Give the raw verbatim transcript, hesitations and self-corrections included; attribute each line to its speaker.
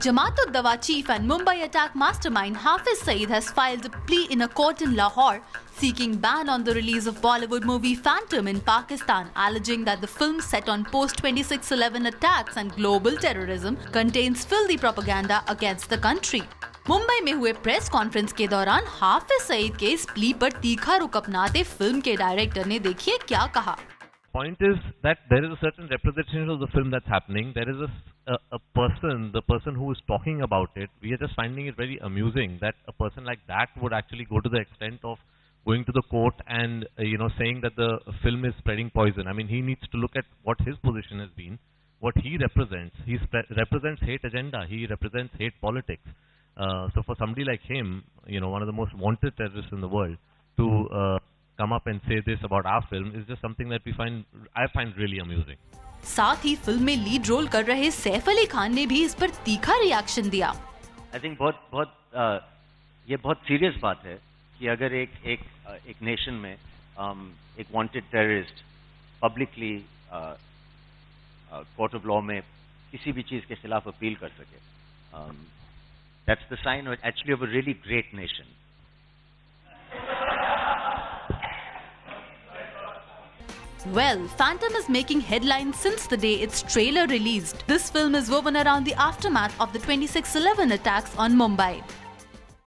Speaker 1: Jamaat-ud-Dawa chief and Mumbai attack mastermind Hafiz Saeed has filed a plea in a court in Lahore seeking ban on the release of Bollywood movie Phantom in Pakistan, alleging that the film set on post twenty-six eleven attacks and global terrorism contains filthy propaganda against the country. Mumbai में हुए press conference के दौरान हाफिज सईद के इस plea पर तीखा रुख अपनाते फिल्म के डायरेक्टर ने देखिए क्या कहा.
Speaker 2: Point is that there is a certain representation of the film that's happening. There is a, a, a person, the person who is talking about it. We are just finding it very amusing that a person like that would actually go to the extent of going to the court and uh, you know saying that the film is spreading poison. I mean, he needs to look at what his position has been, what he represents. He represents hate agenda. He represents hate politics. Uh, so for somebody like him, you know, one of the most wanted terrorists in the world, to uh, come up and say this about our film is just something that we find, I find really amusing.
Speaker 1: साथ ही film में lead role कर रहे सैफ अली खान ने भी इस पर तीखा रिएक्शन दिया.
Speaker 3: आई थिंक बहुत बहुत uh, ये बहुत सीरियस बात है कि अगर एक एक uh, एक नेशन में um, एक wanted terrorist publicly court of law में किसी भी चीज के खिलाफ अपील कर सके. um, that's the sign of, actually of a really great nation.
Speaker 1: Well, Phantom is making headlines since the day its trailer released. This film is woven around the aftermath of the twenty-six eleven attacks on Mumbai.